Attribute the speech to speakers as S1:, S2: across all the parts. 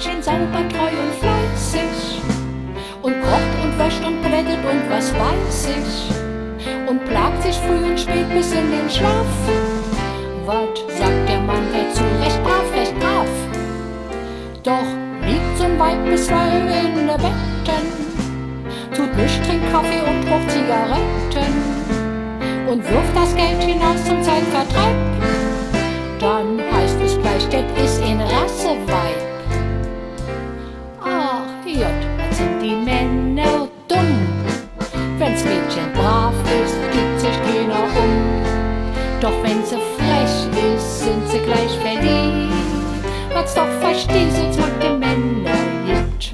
S1: Mädchen sauber, treu und fleißig und kocht und wäscht und plättet und was weiß ich und plagt sich früh und spät bis in den Schlaf. Was sagt der Mann dazu? Recht brav, recht brav. Doch liegt so'n Weib bis 2 in der Betten, tut nichts, trinkt Kaffee und raucht Zigaretten und wirft das Geld hinaus zum Zeitvertreib. Dann heißt es gleich, das ist ein Rasseweib. Ach Jott, was sind die Männer dumm? Wenn's Mädchen brav ist, gibt sich keiner um. Doch wenn sie frech ist, sind sie gleich verliebt. Was doch verstehst, jetzt mag die Männer gibt.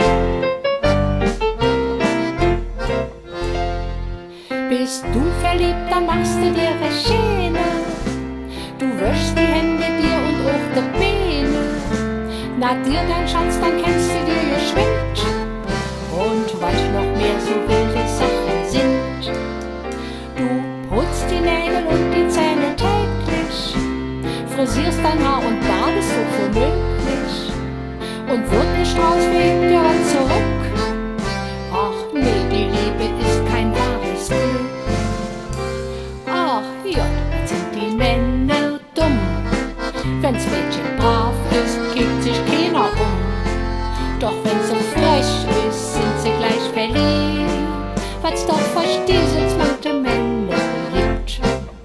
S1: Bist du verliebt, dann machst du dir Schäne. Du wäschst die Hände dir und auch die Beine. Na dir dein Schatz, dann kennst du dir geschwind. Und weißt noch mehr, so wilde Sachen sind. Du putzt die Nägel und die Zähne täglich, frisierst dein Haar und badest so womöglich. Und wird nicht raus wegen dir was zurück. Ach nee, die Liebe ist kein wahres Glück. Ach ja, sind die Männer dumm. Wenn's Mädchen brav ist, kickt sich keiner um. Doch wenn sie frech ist, sind sie gleich verliebt. Was doch verstehst, jetzt mag die Männer gibt.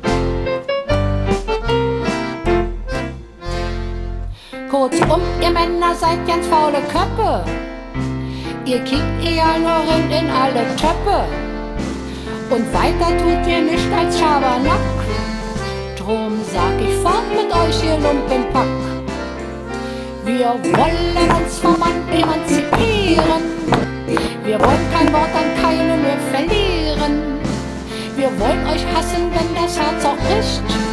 S1: Kurzum, ihr Männer seid ganz faule Köppe. Ihr kickt eher nur in alle Töpfe. Und weiter tut ihr nicht als Schabernack. Drum sag ich fort mit euch, ihr Lumpenpack. Wir wollen uns vom Mann emanzipieren. Wir wollen kein Wort an keinen mehr verlieren. Wir wollen euch hassen, wenn das Herz auch bricht.